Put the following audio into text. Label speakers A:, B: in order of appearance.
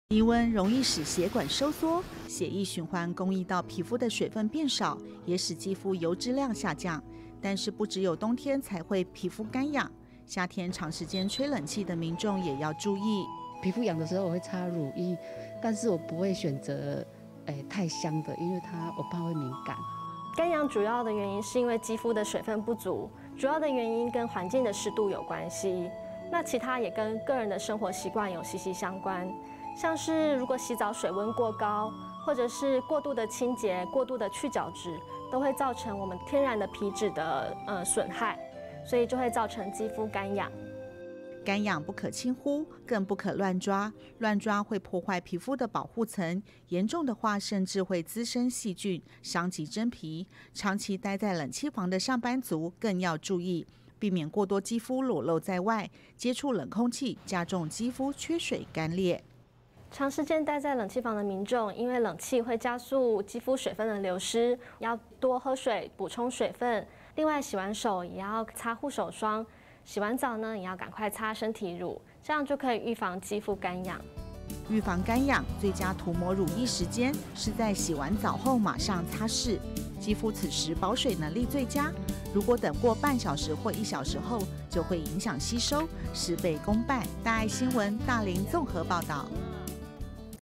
A: 低温容易使血管收缩，血液循环供应到皮肤的水分变少，也使肌肤油脂量下降。但是不只有冬天才会皮肤干痒，夏天长时间吹冷气的民众也要注意。
B: 皮肤痒的时候我会擦乳液，但是我不会选择太香的，因为我怕会敏感。
C: 干痒主要的原因是因为肌肤的水分不足，主要的原因跟环境的湿度有关系。那其他也跟个人的生活习惯有息息相关。像是如果洗澡水温过高，或者是过度的清洁、过度的去角质，都会造成我们天然的皮脂的损害，所以就会造成肌肤干痒。
A: 干痒不可轻忽，更不可乱抓，乱抓会破坏皮肤的保护层，严重的话甚至会滋生细菌，伤及真皮。长期待在冷气房的上班族更要注意，避免过多肌肤裸露在外，接触冷空气加重肌肤缺水干裂。
C: 长时间待在冷气房的民众，因为冷气会加速肌肤水分的流失，要多喝水补充水分。另外，洗完手也要擦护手霜，洗完澡呢也要赶快擦身体乳，这样就可以预防肌肤干痒。
A: 预防干痒，最佳涂抹乳液时间是在洗完澡后马上擦拭，肌肤此时保水能力最佳。如果等过半小时或1小时后，就会影响吸收，事倍功半。大爱新闻大林综合报道。